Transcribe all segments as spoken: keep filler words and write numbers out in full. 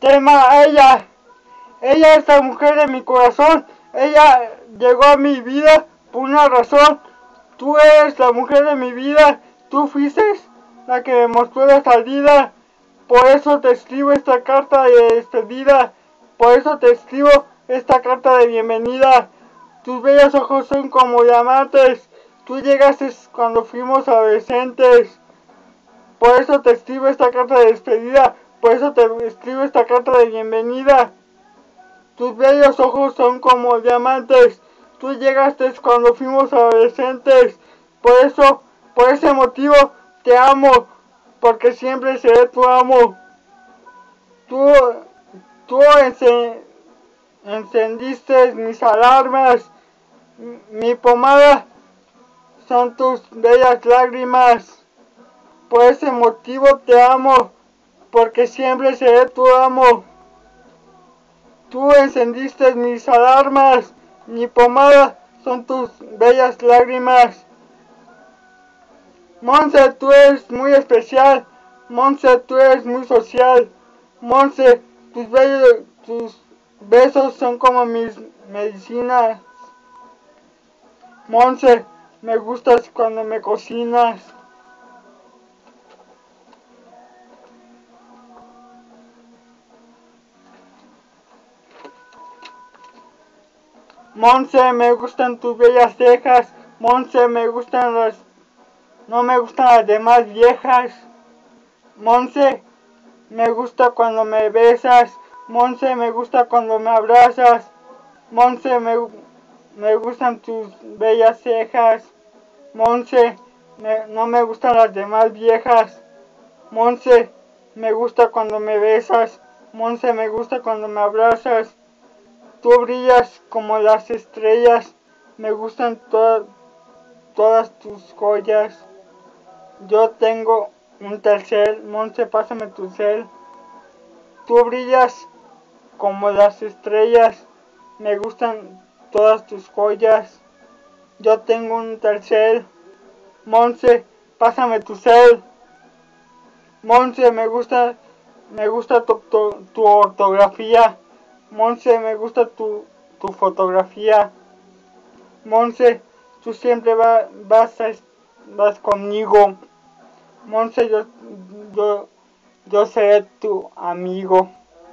tema a ella. Ella es la mujer de mi corazón. Ella llegó a mi vida por una razón. Tú eres la mujer de mi vida. Tú fuiste la que me mostró la salida. Por eso te escribo esta carta de despedida. Por eso te escribo esta carta de bienvenida. Tus bellos ojos son como diamantes. Tú llegaste cuando fuimos adolescentes. Por eso te escribo esta carta de despedida. Por eso te escribo esta carta de bienvenida. Tus bellos ojos son como diamantes. Tú llegaste cuando fuimos adolescentes. Por eso, por ese motivo, te amo. Porque siempre seré tu amo. Tú, tú encendiste mis alarmas. Mi pomada son tus bellas lágrimas. Por ese motivo te amo. Porque siempre seré tu amo. Tú encendiste mis alarmas, mi pomada son tus bellas lágrimas. Monse, tú eres muy especial. Monse, tú eres muy social. Monse, tus bellos, tus besos son como mis medicinas. Monse, me gustas cuando me cocinas. Monse, me gustan tus bellas cejas. Monse, me gustan las... No me gustan las demás viejas. Monse, me gusta cuando me besas. Monse, me gusta cuando me abrazas. Monse, me, me gustan tus bellas cejas. Monse, me, no me gustan las demás viejas. Monse, me gusta cuando me besas. Monse, me gusta cuando me abrazas. Tú brillas como las estrellas. Me gustan to todas tus joyas. Yo tengo un tercel. Monse, pásame tu cel. Tú brillas como las estrellas. Me gustan todas tus joyas. Yo tengo un tercel. Monse, pásame tu cel. Monse, me gusta, me gusta tu, tu, tu ortografía. Monse, me gusta tu, tu fotografía. Monse, tú siempre va, vas, a, vas conmigo. Monse, yo, yo, yo seré tu amigo.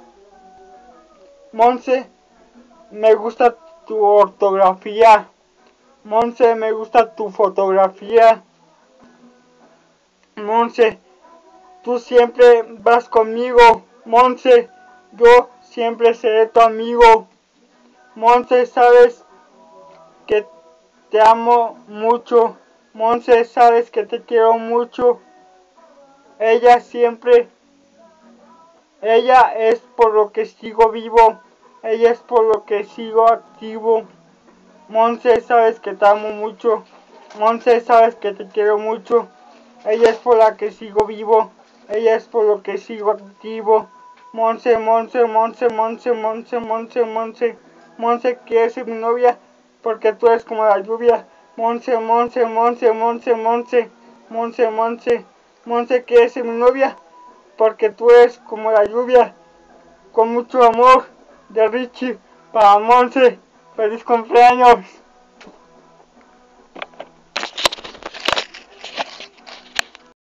Monse, me gusta tu ortografía. Monse, me gusta tu fotografía. Monse, tú siempre vas conmigo. Monse, yo siempre seré tu amigo. Monse, sabes que te amo mucho. Monse, sabes que te quiero mucho. Ella siempre, ella es por lo que sigo vivo. Ella es por lo que sigo activo. Monse, sabes que te amo mucho. Monse, sabes que te quiero mucho. Ella es por la que sigo vivo. Ella es por lo que sigo activo. Monse, Monse, Monse, Monse, Monse, Monse, Monse. Monse, ¿quieres ser mi novia? Porque tú eres como la lluvia. Monse, Monse, Monse, Monse, Monse. Monse, Monse, Monse, ¿quieres ser mi novia? Porque tú eres como la lluvia. Con mucho amor de Richie para Monse. ¡Feliz cumpleaños!